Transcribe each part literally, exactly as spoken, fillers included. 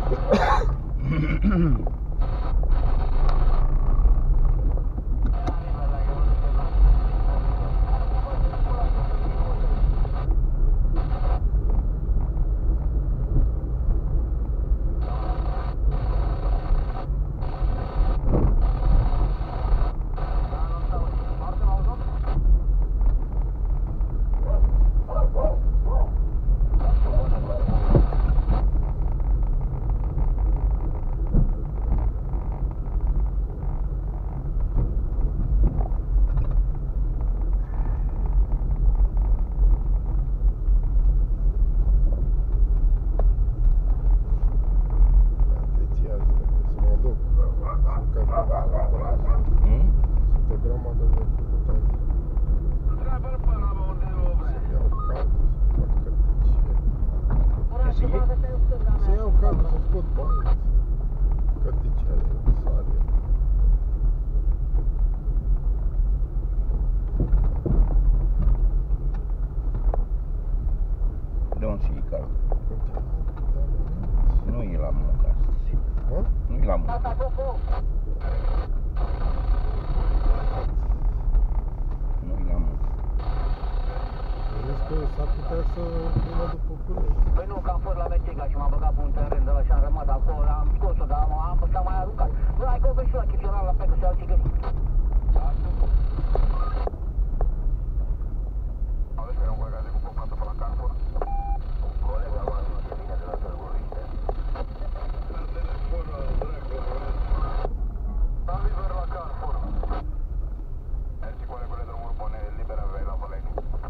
Să iau cardul, să scot bani. Cărticele, sare. De unde și cardul? Nu e la muncă astăzi. Nu e la muncă. Nu e la muncă. Zici că s-ar putea să vină după curând. Păi nu, că am fost la Mețiga și m-am băgat pe un teren de la și am rămas acolo, am scos-o, dar am, am, s-a mai aruncat. Nu, hai că o vezi și la chestionar la pe că se alții găsit. Auzi, că e un băgat de cu popată pe la Carrefour. Colega voastră se vine de la Târgoviște. La telefon, dracu, am liber la Carrefour. Mergi cu colegule drumul bune, liber aveai la Văleni.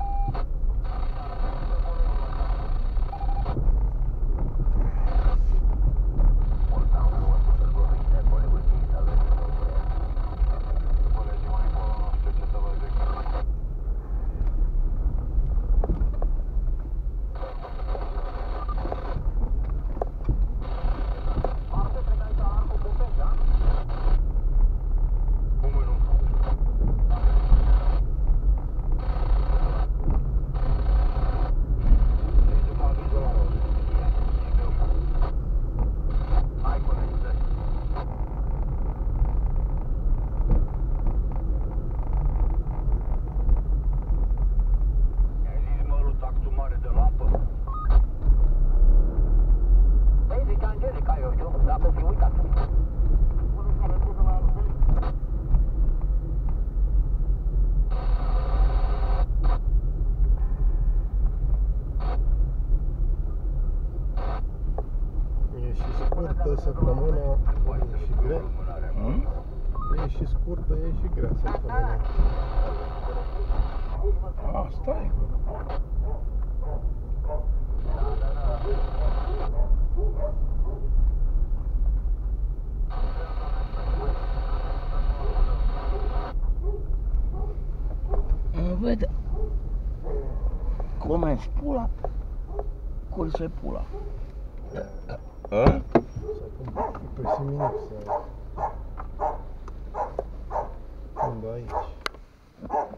Scurtă săptămâna, e și grea. Hmm? E și scurtă, e și grea săptămâna. Asta e. Vede cum e pula, cum se pula. A? Păi Siminic să... Când aici.